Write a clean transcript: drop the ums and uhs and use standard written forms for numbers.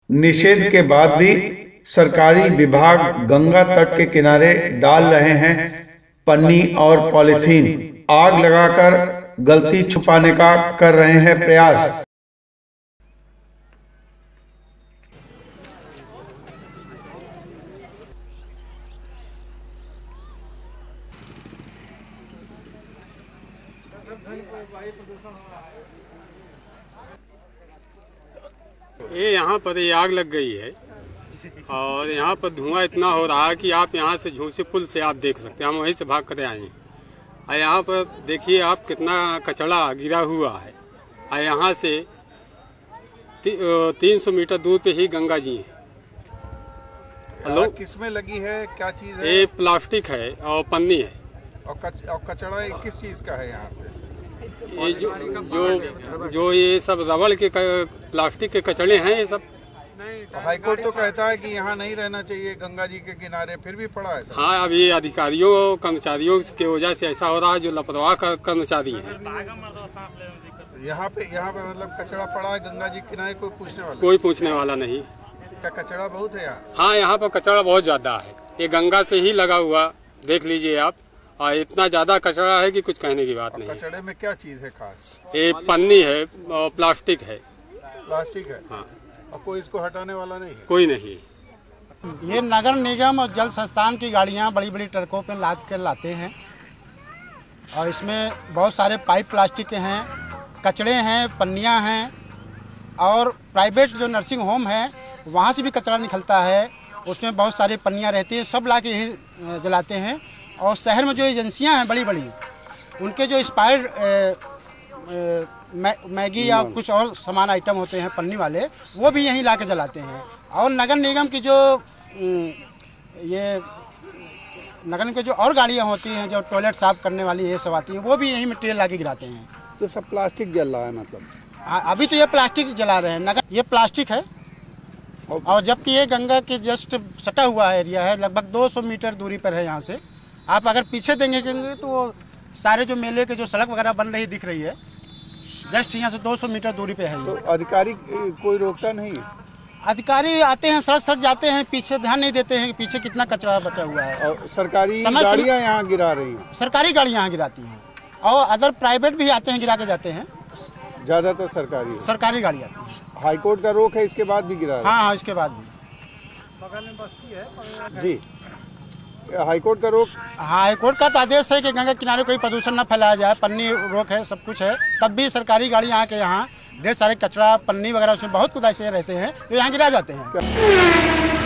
निषेध के बाद भी सरकारी विभाग गंगा तट के किनारे डाल रहे हैं पन्नी और पॉलीथीन। आग लगाकर गलती छुपाने का कर रहे हैं प्रयास। ये यहाँ पर ये आग लग गई है और यहाँ पर धुआं इतना हो रहा है कि आप यहाँ से झूसी पुल से आप देख सकते हैं। हम वहीं से भाग कर आए हैं और यहाँ पर देखिए आप कितना कचरा गिरा हुआ है। और यहाँ से 300 मीटर दूर पे ही गंगा जी हैं। हेलो, किसमें लगी है, क्या चीज़ है? ये प्लास्टिक है और पन्नी है। और कचरा किस चीज़ का है यहाँ पे? ये जो ये सब रबड़ के प्लास्टिक के कचड़े हैं ये सब। हाईकोर्ट तो कहता है कि यहाँ नहीं रहना चाहिए गंगा जी के किनारे, फिर भी पड़ा है सब। हाँ, अब ये अधिकारियों कर्मचारियों की वजह से ऐसा हो रहा है जो लापरवाह कर्मचारी हैं। यहाँ पे मतलब कचरा पड़ा है गंगा जी के किनारे, कोई पूछने वाला नहीं। क्या कचरा बहुत है यहाँ? हाँ, यहाँ पर कचरा बहुत ज्यादा है। ये गंगा से ही लगा हुआ, देख लीजिए आप। और इतना ज्यादा कचरा है कि कुछ कहने की बात नहीं। कचरे में क्या चीज है खास? ये पन्नी है और प्लास्टिक है। प्लास्टिक है? हाँ। और कोई इसको हटाने वाला नहीं है? कोई नहीं। ये नगर निगम और जल संस्थान की गाड़ियाँ बड़ी बड़ी ट्रकों पे लाद कर लाते हैं और इसमें बहुत सारे पाइप प्लास्टिक के हैं, कचड़े हैं, पन्नियाँ हैं और प्राइवेट जो नर्सिंग होम है वहाँ से भी कचरा निकलता है। उसमें बहुत सारी पन्नियाँ रहती हैं, सब ला के यहीं जलाते हैं। और शहर में जो एजेंसियां हैं बड़ी बड़ी, उनके जो एक्सपायर्ड मैगी या कुछ और सामान आइटम होते हैं पन्नी वाले, वो भी यहीं ला के जलाते हैं। और नगर निगम की जो ये नगर निगम की जो और गाड़ियां होती हैं जो टॉयलेट साफ करने वाली ये सब आती हैं, वो भी यहीं मटेरियल ला के गिराते हैं। तो सब प्लास्टिक जल रहा है मतलब? अभी तो ये प्लास्टिक जला रहे हैं। नगर ये प्लास्टिक है और जबकि ये गंगा के जस्ट सटा हुआ एरिया है, लगभग 200 मीटर दूरी पर है यहाँ से। आप अगर पीछे देखेंगे तो सारे जो मेले के जो सड़क वगैरह बन रही दिख रही है, जस्ट यहाँ से 200 मीटर दूरी पे है। तो अधिकारी कोई रोकता नहीं? अधिकारी आते हैं, सड़क सड़क जाते हैं, पीछे ध्यान नहीं देते हैं कि पीछे कितना कचरा बचा हुआ है। और सरकारी गाड़ियाँ यहाँ गिरा रही हैं? सरकारी गाड़ियाँ यहाँ गिराती हैं और अदर प्राइवेट भी आते हैं, गिरा के जाते हैं। ज़्यादातर सरकारी गाड़ी आती है। हाईकोर्ट का रोक है, इसके बाद भी गिरा? हाँ, इसके बाद भी। बगल में बस्ती है जी। हाईकोर्ट का रोक? हाईकोर्ट का तो आदेश है कि गंगा किनारे कोई प्रदूषण न फैलाया जाए, पन्नी रोक है, सब कुछ है। तब भी सरकारी गाड़ी यहाँ के यहाँ ढेर सारे कचरा, पन्नी वगैरह उसमें बहुत कुछ ऐसे रहते हैं जो यहाँ गिरा जाते हैं।